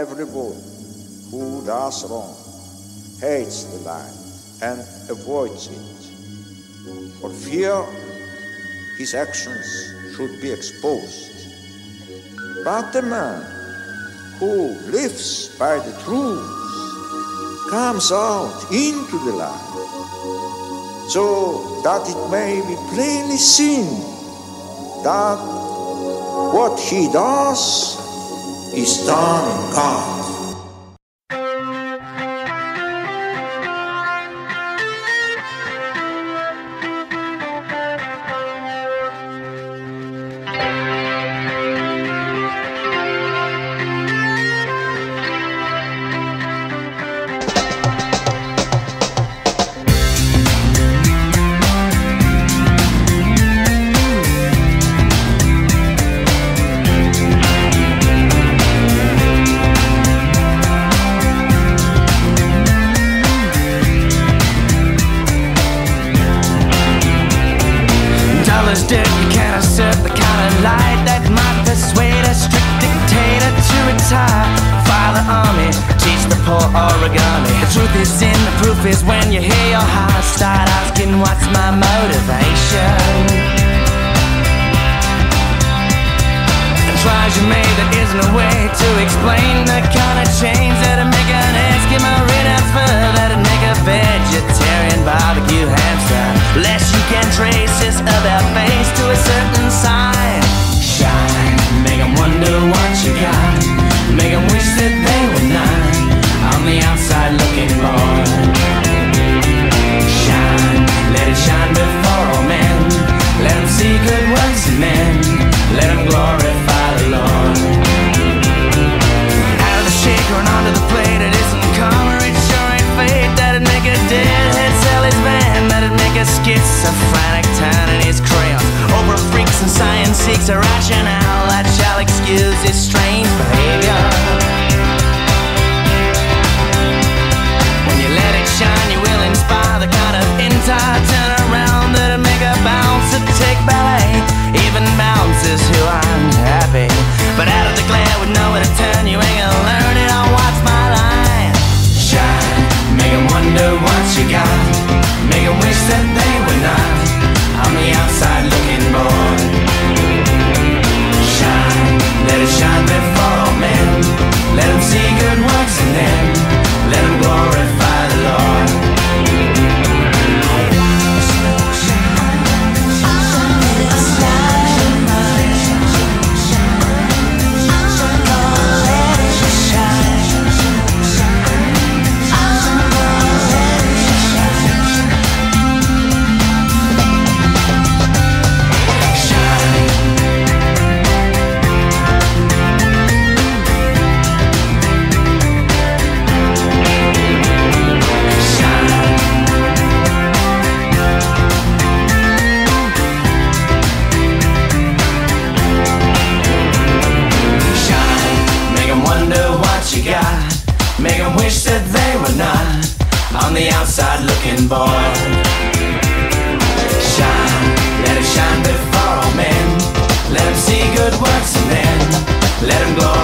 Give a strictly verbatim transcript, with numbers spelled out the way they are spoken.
everyone who does wrong hates the light and avoids it, for fear his actions should be exposed. But the man who lives by the truth comes out into the light, so that it may be plainly seen that what he does is done in God. You can't assert the kind of light that might persuade a strict dictator to retire. File the army, teach the poor origami. The truth is in the proof is when you hear your heart start asking what's my motivation. And try as you may, there isn't a way to explain the kind of change that'd make an Eskimo transfer, that'd make a vegetarian barbecue hamster. Less you can trace this about face to a certain sign. Shine, make 'em wonder what you got, make 'em wish that they were nine. On the outside looking bored. Shine, let it shine before all men. Let 'em see good works in men. Let 'em glorify the Lord. Out of the shaker and onto the plate, it isn't karma, it sure ain't fate. That'd make a deadhead sell his van. That'd make a schizophrenic turn in his crayons. Over freaks and science seeks a rationale that shall excuse his strange behavior. When you let it shine, you will inspire the kind of entire turnaround that'll make a bouncer take ballet. Even bouncers who aren't happy, but out of the glare with nowhere to turn, you ain't gonna learn it on what's my line. Shine, make 'em wonder what you got, make 'em wish that they were not. On the outside looking bored. Shine, let it shine before all men. Let 'em see good works in them. Let 'em glorify the Lord. Make 'em wish that they were not. On the outside looking bored. Shine, let it shine before all men. Let 'em see good works and then let 'em glow.